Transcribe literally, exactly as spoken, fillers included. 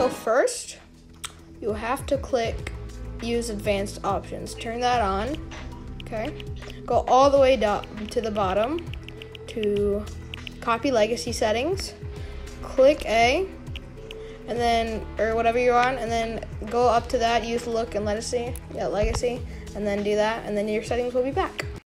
So first, you have to click use advanced options. Turn that on, okay? Go all the way down to the bottom to copy legacy settings. Click A, and then, or whatever you're on, and then go up to that, use look and legacy, yeah, legacy, and then do that, and then your settings will be back.